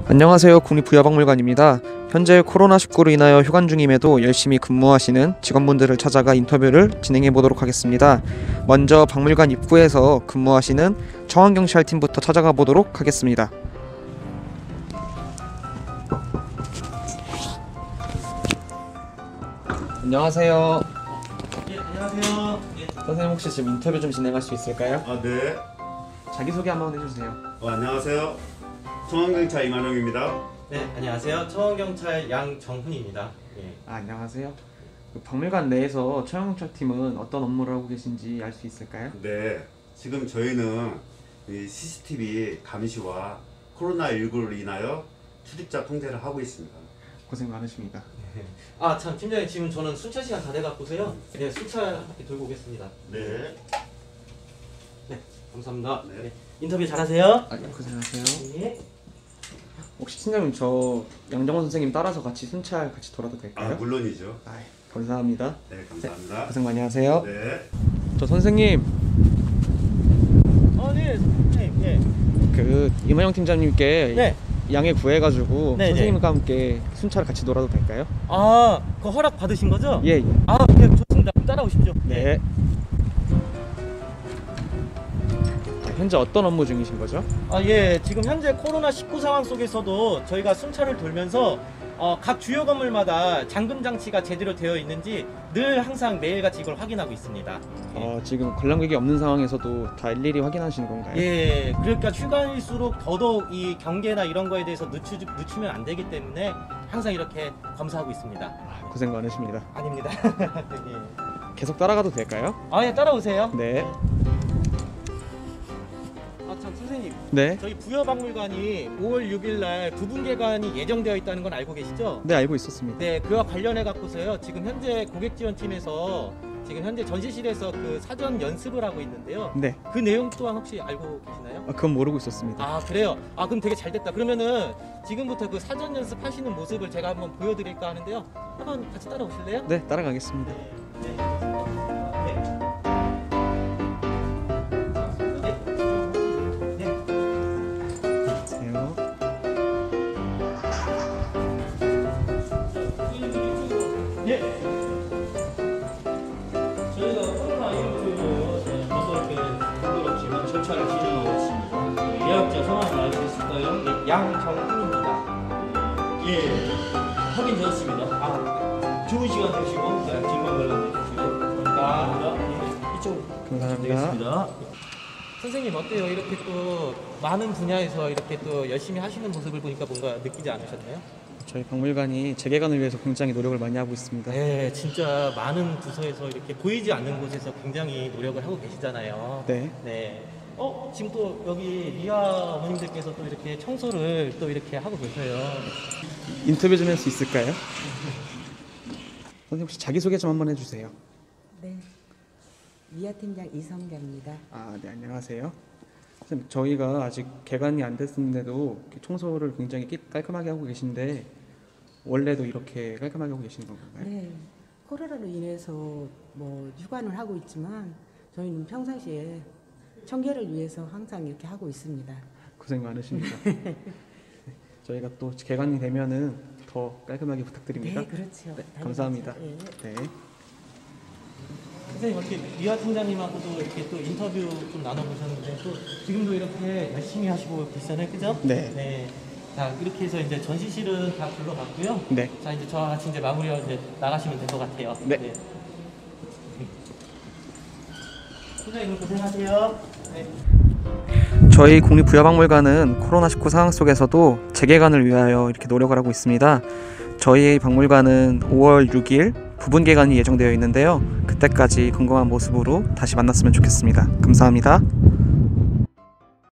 안녕하세요. 국립부여박물관입니다. 현재 코로나19로 인하여 휴관 중임에도 열심히 근무하시는 직원분들을 찾아가 인터뷰를 진행해 보도록 하겠습니다. 먼저 박물관 입구에서 근무하시는 청원경찰팀부터 찾아가 보도록 하겠습니다. 안녕하세요. 예, 안녕하세요. 예. 선생님 혹시 지금 인터뷰 좀 진행할 수 있을까요? 네. 자기소개 한번 해주세요. 안녕하세요. 청원경찰 이만영입니다. 네, 안녕하세요. 청원경찰 양정훈입니다. 예. 안녕하세요. 박물관 내에서 청원경찰팀은 어떤 업무를 하고 계신지 알 수 있을까요? 네. 지금 저희는 이 CCTV 감시와 코로나19로 인하여 출입자 통제를 하고 있습니다. 고생 많으십니다. 아, 참 팀장님, 지금 저는 순찰 시간 다 돼갖고서요. 네, 순찰 들고 오겠습니다. 네. 네, 감사합니다. 네. 네. 인터뷰 잘하세요. 고생하세요. 예. 혹시 팀장님 저 양정원 선생님 따라서 같이 순찰 같이 돌아도 될까요? 물론이죠. 감사합니다. 네, 감사합니다. 고생 많이 하세요. 네. 저 선생님 네, 선생님. 예. 그 이만영 팀장님께 네. 양해 구해가지고 네, 선생님과 함께 순찰 같이 놀아도 될까요? 아, 그 허락 받으신 거죠? 예. 아, 네, 좋습니다. 그럼 따라오십시오. 네. 현재 어떤 업무 중이신 거죠? 아, 예. 지금 현재 코로나19 상황 속에서도 저희가 순찰을 돌면서 각 주요 건물마다 잠금 장치가 제대로 되어 있는지 늘 항상 매일같이 이걸 확인하고 있습니다. 지금 관람객이 없는 상황에서도 다 일일이 확인하시는 건가요? 예, 그러니까 휴관일수록 더더욱 이 경계나 이런 거에 대해서 늦추면 안 되기 때문에 항상 이렇게 검사하고 있습니다. 고생 많으십니다. 아닙니다. 예. 계속 따라가도 될까요? 아, 예, 따라오세요. 네. 아, 참 선생님. 네. 저희 부여박물관이 5월 6일 날 부분 개관이 예정되어 있다는 건 알고 계시죠? 네, 알고 있었습니다. 네, 그와 관련해 갖고서요. 지금 현재 고객지원팀에서 지금 현재 전시실에서 그 사전 연습을 하고 있는데요. 네. 그 내용 또한 혹시 알고 계시나요? 그건 모르고 있었습니다. 아, 그래요? 아, 그럼 되게 잘 됐다. 그러면은 지금부터 그 사전 연습 하시는 모습을 제가 한번 보여드릴까 하는데요. 한번 같이 따라오실래요? 네, 따라가겠습니다. 네. 네. 안녕하세요. 예. 저희가 코로나19로 무섭게 부끄럽지만 절차를 진행하고 있습니다. 예약자 성함을 알 수 있을까요? 양정훈입니다. 예, 확인되었습니다. 아, 좋은 시간 되시고 질문 연락 주시고 감사합니다. 예, 이쪽 감사합니다. 되겠습니다. 선생님 어때요? 이렇게 또 많은 분야에서 이렇게 또 열심히 하시는 모습을 보니까 뭔가 느끼지 않으셨나요? 저희 박물관이 재개관을 위해서 굉장히 노력을 많이 하고 있습니다. 네, 진짜 많은 부서에서 이렇게 보이지 않는 곳에서 굉장히 노력을 하고 계시잖아요. 네. 네. 지금 또 여기 리아 어머님들께서 또 이렇게 청소를 또 이렇게 하고 계세요. 인터뷰 좀 할 수 있을까요? 선생님 혹시 자기소개 좀 한번 해주세요. 네, 미아 팀장 이성경입니다. 네, 안녕하세요. 선생님, 저희가 아직 개관이 안 됐는데도 이렇게 청소를 굉장히 깔끔하게 하고 계신데 원래도 이렇게 깔끔하게 하고 계시는 건가요? 네, 코로나로 인해서 뭐 휴관을 하고 있지만 저희는 평상시에 청결을 위해서 항상 이렇게 하고 있습니다. 고생 많으십니다. 저희가 또 개관이 되면은 더 깔끔하게 부탁드립니다. 네, 그렇죠. 네, 감사합니다. 네. 네. 선생님 어떻게 미아 팀장님하고도 이렇게 또 인터뷰 좀 나눠보셨는데 또 지금도 이렇게 열심히 하시고 계시잖아요, 그죠? 네. 네. 자, 이렇게 해서 이제 전시실은 다 불러갔고요. 네. 자, 이제 저와 같이 이제 마무리하고 이제 나가시면 될 것 같아요. 네. 팀장님 고생하세요. 네. 저희 국립부여박물관은 코로나19 상황 속에서도 재개관을 위하여 이렇게 노력을 하고 있습니다. 저희 박물관은 5월 6일 부분 개관이 예정되어 있는데요. 그때까지 건강한 모습으로 다시 만났으면 좋겠습니다. 감사합니다.